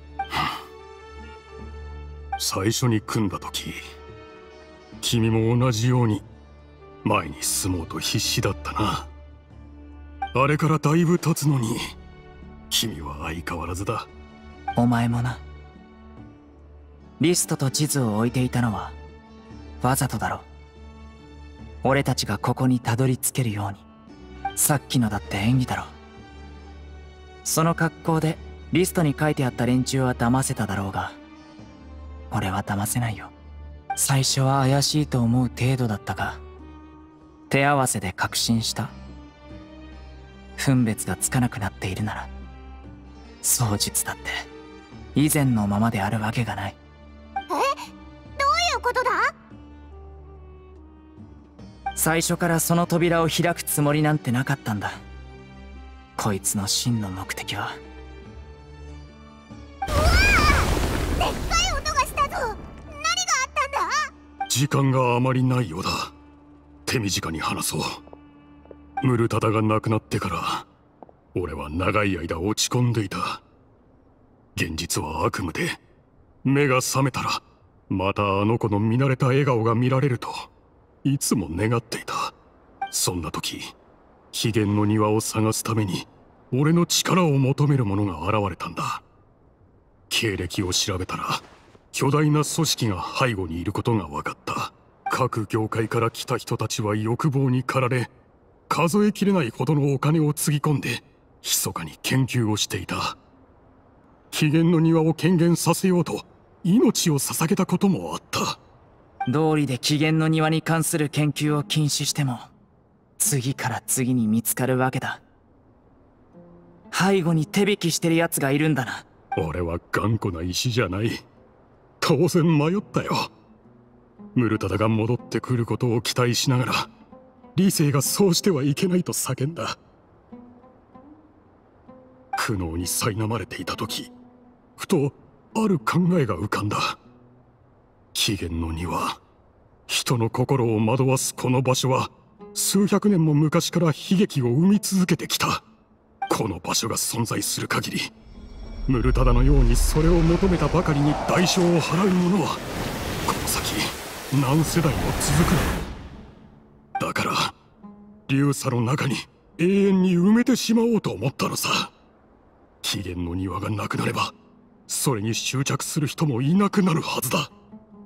最初に組んだ時、君も同じように前に進もうと必死だったな。あれからだいぶ経つのに君は相変わらずだ。 お前もな。リストと地図を置いていたのはわざとだろう。俺たちがここにたどり着けるように。さっきのだって演技だろう。その格好でリストに書いてあった連中は騙せただろうが、俺は騙せないよ。最初は怪しいと思う程度だったが、手合わせで確信した。分別がつかなくなっているなら、槍術だって以前のままであるわけがない。 え、どういうことだ？ 最初からその扉を開くつもりなんてなかったんだ。こいつの真の目的は。 うわー！でっかい音がしたぞ。何があったんだ？ 時間があまりないようだ。手短に話そう。ムルタダが亡くなってから俺は長い間落ち込んでいた。現実は悪夢で、目が覚めたらまたあの子の見慣れた笑顔が見られるといつも願っていた。そんな時、秘伝の庭を探すために俺の力を求める者が現れたんだ。経歴を調べたら巨大な組織が背後にいることが分かった。各業界から来た人たちは欲望に駆られ、数えきれないほどのお金をつぎ込んで密かに研究をしていた。秘伝の庭を権限させようと命を捧げたこともあった。 道理で起源の庭に関する研究を禁止しても、次から次に見つかるわけだ。背後に手引きしてる奴がいるんだな。 俺は頑固な石じゃない。当然迷ったよ。ムルタダが戻ってくることを期待しながら、理性がそうしてはいけないと叫んだ。苦悩に苛まれていた時、ふとある考えが浮かんだ。起源の庭、人の心を惑わすこの場所は数百年も昔から悲劇を生み続けてきた。この場所が存在する限り、ムルタダのようにそれを求めたばかりに代償を払う者はこの先何世代も続くだろう。だから流砂の中に永遠に埋めてしまおうと思ったのさ。起源の庭がなくなればそれに執着する人もいなくなるはずだ。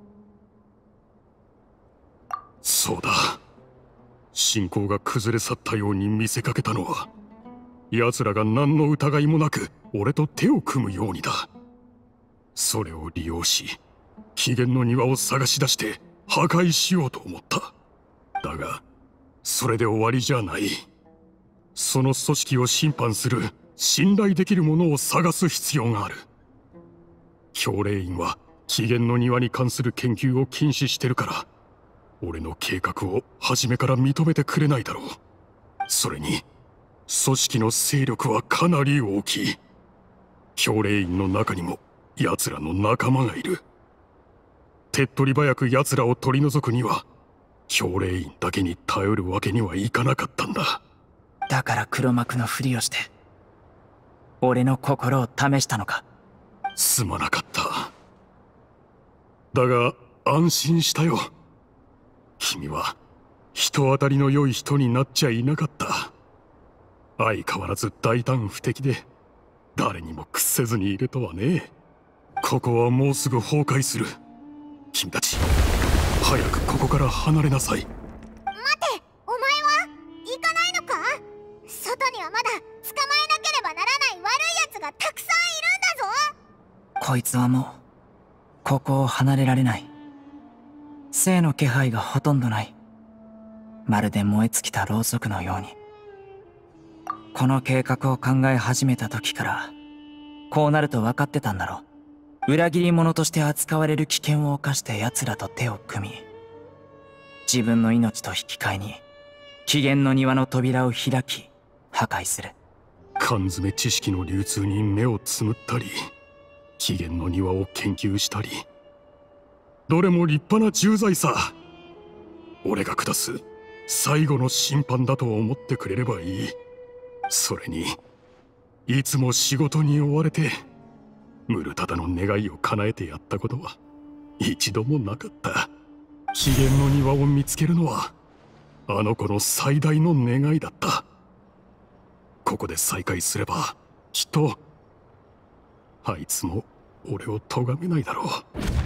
そうだ、信仰が崩れ去ったように見せかけたのは、奴らが何の疑いもなく俺と手を組むようにだ。それを利用し、起源の庭を探し出して破壊しようと思った。だがそれで終わりじゃない。その組織を審判する信頼できるものを探す必要がある。教令院は起源の庭に関する研究を禁止してるから、俺の計画を初めから認めてくれないだろう。それに組織の勢力はかなり大きい。教令院の中にも奴らの仲間がいる。手っ取り早く奴らを取り除くには教令院だけに頼るわけにはいかなかったんだ。 だから黒幕のふりをして俺の心を試したのか。 すまなかった。だが安心したよ。君は人当たりの良い人になっちゃいなかった。相変わらず大胆不敵で誰にも屈せずにいるとはね。ここはもうすぐ崩壊する。君たち早くここから離れなさい。 待て、お前は行かないのか。外にはまだ捕まえなければならない悪い奴がたくさんいるんだぞ。 こいつはもうここを離れられない。生の気配がほとんどない。まるで燃え尽きたろうそくのように。この計画を考え始めた時からこうなると分かってたんだろう。裏切り者として扱われる危険を冒して奴らと手を組み、自分の命と引き換えに起源の庭の扉を開き破壊する。 缶詰知識の流通に目をつむったり、起源の庭を研究したり、どれも立派な重罪さ。俺が下す最後の審判だと思ってくれればいい。それにいつも仕事に追われてムルタダの願いを叶えてやったことは一度もなかった。起源の庭を見つけるのはあの子の最大の願いだった。ここで再会すればきっとあいつも俺を咎めないだろう。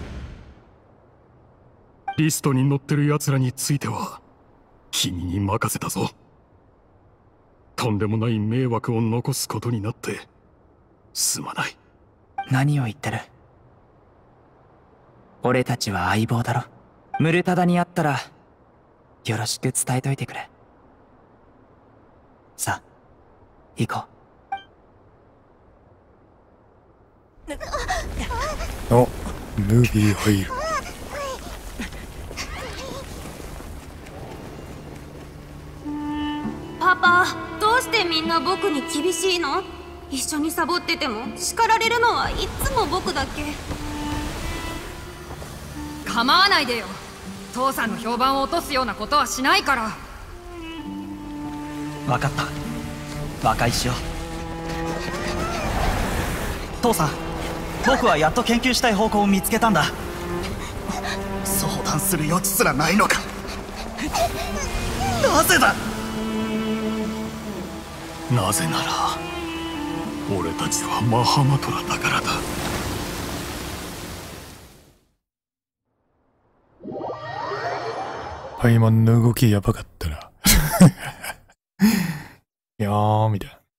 リストに載ってる奴らについては君に任せたぞ。とんでもない迷惑を残すことになってすまない。 何を言ってる。俺たちは相棒だろ。ムルタダに会ったらよろしく伝えといてくれ。さあ行こう。お、ムービー入る。 パパ、どうしてみんな僕に厳しいの？一緒にサボってても叱られるのはいつも僕だけ。 構わないでよ。父さんの評判を落とすようなことはしないから。 分かった。和解しよう。父さん、僕はやっと研究したい方向を見つけたんだ。 相談する余地すらないのか。なぜだ。 なぜなら俺たちはマハマトラだからだ。 パイモンの動きやばかったな。いやーみたいな。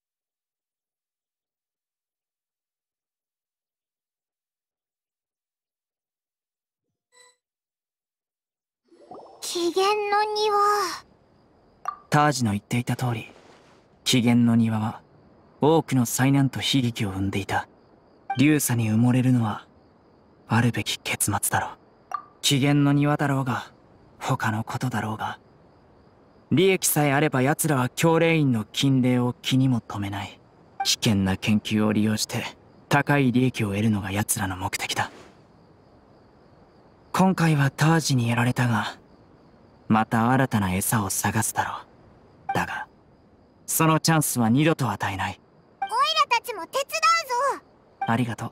起源の庭。 タージの言っていた通り、起源の庭は多くの災難と悲劇を生んでいた。流砂に埋もれるのはあるべき結末だろう。起源の庭だろうが他のことだろうが、利益さえあれば奴らは教令院の禁令を気にも留めない。危険な研究を利用して高い利益を得るのが奴らの目的だ。今回はタージにやられたが、また新たな餌を探すだろう。だがそのチャンスは二度と与えない。 オイラたちも手伝うぞ。 ありがとう。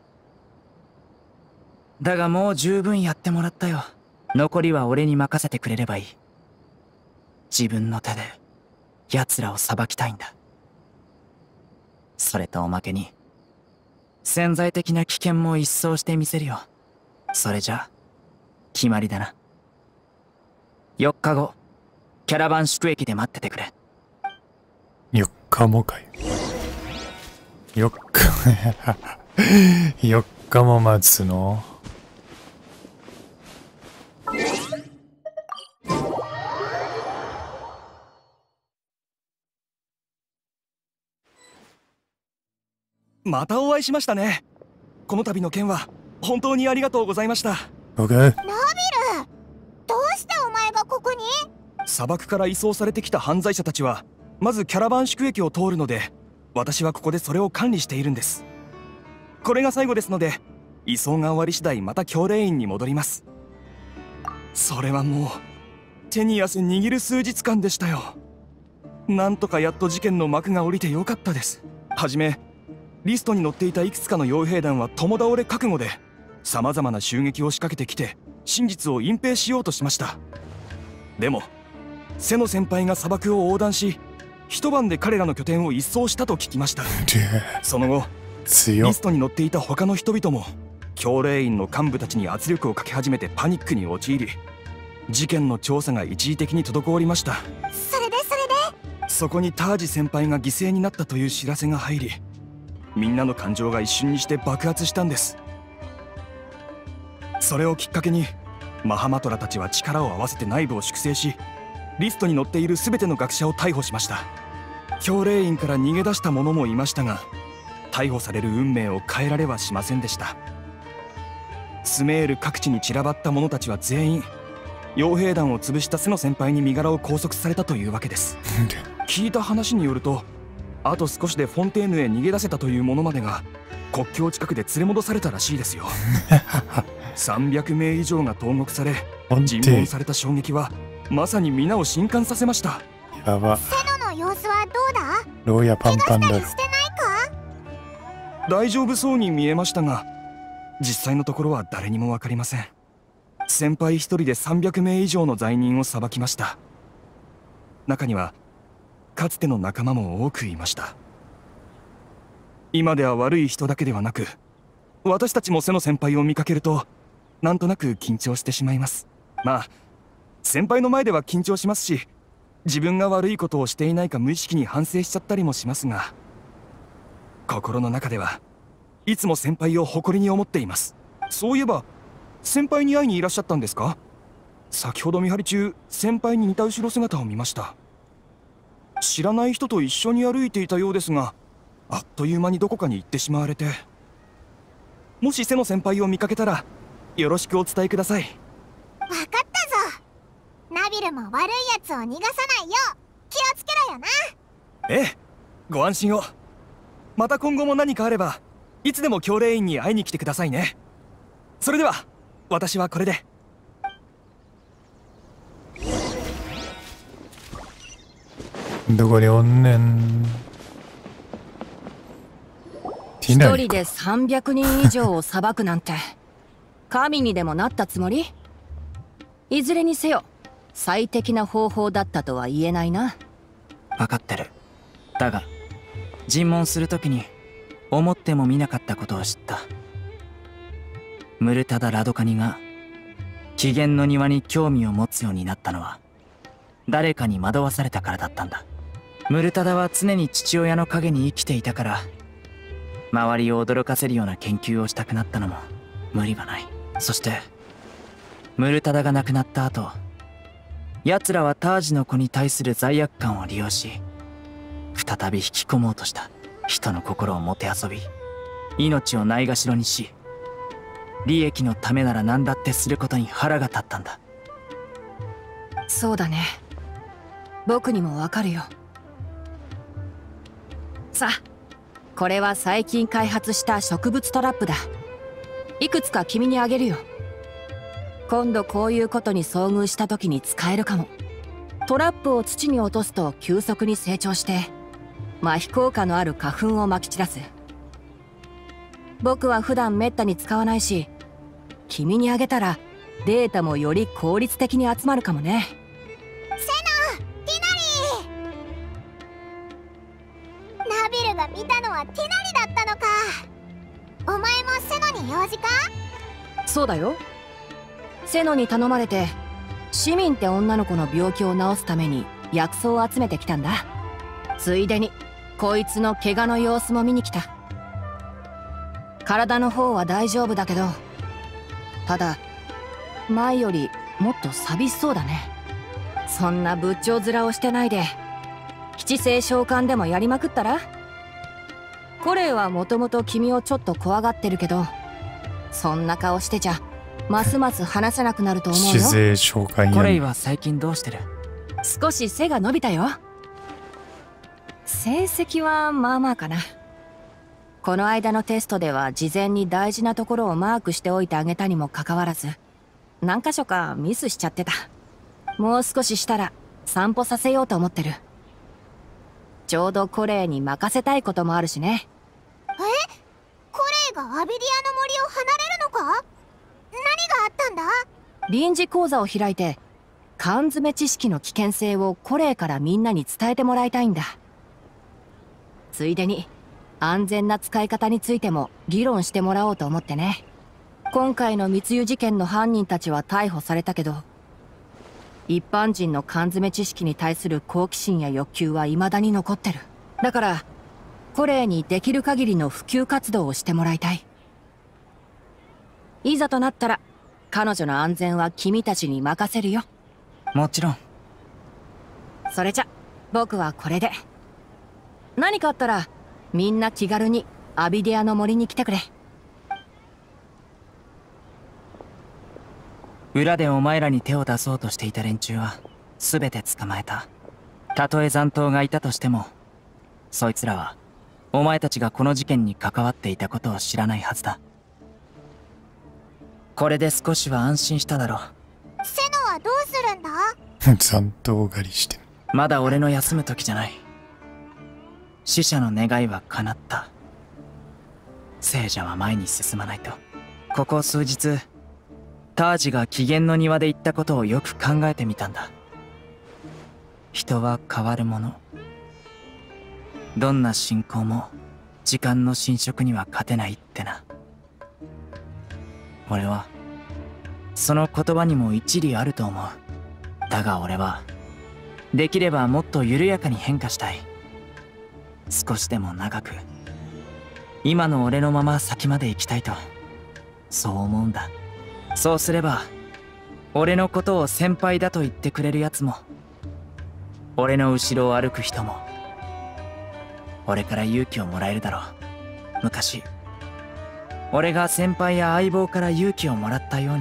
だがもう十分やってもらったよ。残りは俺に任せてくれればいい。自分の手で奴らを裁きたいんだ。それとおまけに潜在的な危険も一掃してみせるよ。それじゃ決まりだな。よっかごキャラバン宿駅で待っててくれ。 よっかもかい。よっかよっかも待つの。 またお会いしましたね。この度の件は本当にありがとうございました。 オッケー。 ナビル、どうしてお前がここに？ 砂漠から移送されてきた犯罪者たちはまずキャラバン宿駅を通るので、私はここでそれを管理しているんです。これが最後ですので、移送が終わり次第また教令院に戻ります。それはもう手に汗握る数日間でしたよ。なんとかやっと事件の幕が下りてよかったです。はじめリストに載っていたいくつかの傭兵団は共倒れ覚悟でさまざまな襲撃を仕掛けてきて真実を隠蔽しようとしました。でも瀬野先輩が砂漠を横断し、一晩で彼らの拠点を一掃したと聞きました。その後リストに載っていた他の人々も教令院の幹部たちに圧力をかけ始めてパニックに陥り、事件の調査が一時的に滞りました。 それでそれでそこにタージ先輩が犠牲になったという知らせが入り、みんなの感情が一瞬にして爆発したんです。それをきっかけにマハマトラたちは力を合わせて内部を粛清し、リストに載っている全ての学者を逮捕しました。教令院から逃げ出した者もいましたが、逮捕される運命を変えられはしませんでした。スメール各地に散らばった者たちは全員傭兵団を潰した瀬野先輩に身柄を拘束されたというわけです。聞いた話によると、あと少しでフォンテーヌへ逃げ出せたという者までが国境近くで連れ戻されたらしいですよ。さんびゃくめい以上が投獄され尋問された衝撃はまさに皆を震撼させました。 やば。 瀬野の様子はどうだ？ 牢屋パンパンだろ。 怪我したりしてないか？ 大丈夫そうに見えましたが、実際のところは誰にも分かりません。先輩一人でさんびゃくめい以上の罪人を裁きました。中にはかつての仲間も多くいました。今では悪い人だけではなく、私たちも瀬野先輩を見かけるとなんとなく緊張してしまいます。まあ先輩の前では緊張しますし、自分が悪いことをしていないか無意識に反省しちゃったりもしますが、心の中ではいつも先輩を誇りに思っています。そういえば先輩に会いにいらっしゃったんですか？先ほど見張り中、先輩に似た後ろ姿を見ました。知らない人と一緒に歩いていたようですが、あっという間にどこかに行ってしまわれて。もし瀬野先輩を見かけたらよろしくお伝えください。 分かったぞ。ナビルも悪いやつを逃がさないよう気をつけろよな。 ええ、ご安心を。また今後も何かあればいつでも教令院に会いに来てくださいね。それでは私はこれで。 どこにおんねん。 一人でさんびゃくにん以上を裁くなんて神にでもなったつもり？いずれにせよ最適な方法だったとは言えないな。 分かってる。だが尋問するときに思ってもみなかったことを知った。ムルタダ・ラドカニが機嫌の庭に興味を持つようになったのは誰かに惑わされたからだったんだ。ムルタダは常に父親の陰に生きていたから、周りを驚かせるような研究をしたくなったのも無理はない。そしてムルタダが亡くなった後、奴らはタージの子に対する罪悪感を利用し再び引き込もうとした。人の心をもてあそび、命をないがしろにし、利益のためなら何だってすることに腹が立ったんだ。 そうだね、僕にもわかるよ。さあ、これは最近開発した植物トラップだ。いくつか君にあげるよ。今度こういうことに遭遇した時に使えるかも。トラップを土に落とすと急速に成長して麻痺効果のある花粉をまき散らす。僕は普段めったに使わないし、君にあげたらデータもより効率的に集まるかもね。 セノ、ティナリー。ナビルが見たのはティナリだったのか。 そうだよ。セノに頼まれて市民って女の子の病気を治すために薬草を集めてきたんだ。ついでにこいつの怪我の様子も見に来た。体の方は大丈夫だけど、ただ前よりもっと寂しそうだね。そんな仏頂面をしてないで七星召喚でもやりまくったら。コレイはもともと君をちょっと怖がってるけど、そんな顔してちゃますます話せなくなると思うよ。 七星召喚やん。 コレイは最近どうしてる？ 少し背が伸びたよ。成績はまあまあかな。この間のテストでは事前に大事なところをマークしておいてあげたにもかかわらず、何箇所かミスしちゃってた。もう少ししたら散歩させようと思ってる。ちょうどコレイに任せたいこともあるしね。 え？コレイがアビディアの森を離れるのか？何があったんだ？ 臨時講座を開いて缶詰知識の危険性をコレイからみんなに伝えてもらいたいんだ。ついでに安全な使い方についても議論してもらおうと思ってね。今回の密輸事件の犯人たちは逮捕されたけど、一般人の缶詰知識に対する好奇心や欲求は未だに残ってる。だからコレイにできる限りの普及活動をしてもらいたい。いざとなったら彼女の安全は君たちに任せるよ。 もちろん。 それじゃ僕はこれで。何かあったらみんな気軽にアビディアの森に来てくれ。 裏でお前らに手を出そうとしていた連中は全て捕まえた。たとえ残党がいたとしても、そいつらはお前たちがこの事件に関わっていたことを知らないはずだ。これで少しは安心しただろう。 セノはどうするんだ？ 残党狩りしてる。 まだ俺の休む時じゃない。死者の願いは叶った。聖者は前に進まないと。ここ数日タージが機嫌の庭で言ったことをよく考えてみたんだ。人は変わるもの。どんな信仰も時間の侵食には勝てないってな。俺はその言葉にも一理あると思う。だが俺はできればもっと緩やかに変化したい。少しでも長く今の俺のまま先まで行きたいと、そう思うんだ。そうすれば俺のことを先輩だと言ってくれるやつも、俺の後ろを歩く人も俺から勇気をもらえるだろう。昔俺が先輩や相棒から勇気をもらったように。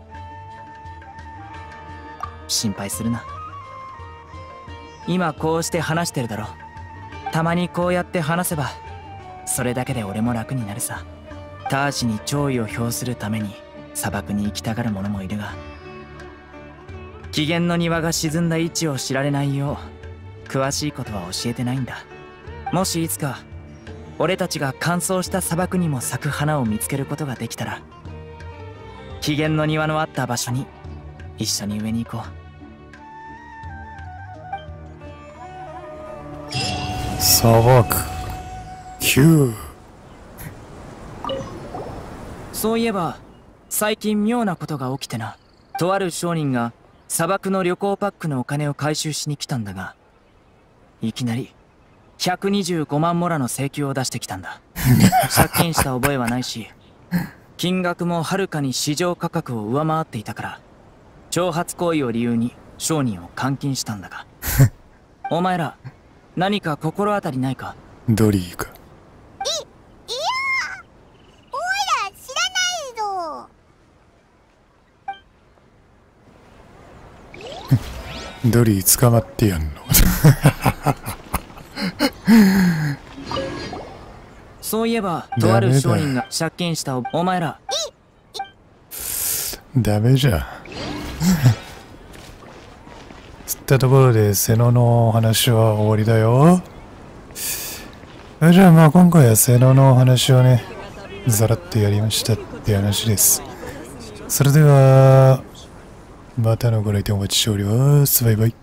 心配するな。今こうして話してるだろ。たまにこうやって話せばそれだけで俺も楽になるさ。タージに弔意を表するために砂漠に行きたがる者もいるが、機嫌の庭が沈んだ位置を知られないよう詳しいことは教えてないんだ。もしいつか俺たちが乾燥した砂漠にも咲く花を見つけることができたら、機嫌の庭のあった場所に一緒に上に行こう。 砂漠きゅう。 そういえば最近妙なことが起きてな。とある商人が砂漠の旅行パックのお金を回収しに来たんだが、いきなりひゃくにじゅうごまんモラの請求を出してきたんだ。借金した覚えはないし、金額もはるかに市場価格を上回っていたから、挑発行為を理由に商人を監禁したんだがお前ら何か心当たりないか？ ドリーか。 い、いやおいら知らないぞ。 ドリー捕まってやんのそういえばとある商人が借金したお前ら。 ダメじゃんつったところでセノのお話は終わりだよ。じゃあまあ今回はセノのお話をねざらっとやりましたって話です。それではまたのご来店お待ちしております。バイバイ。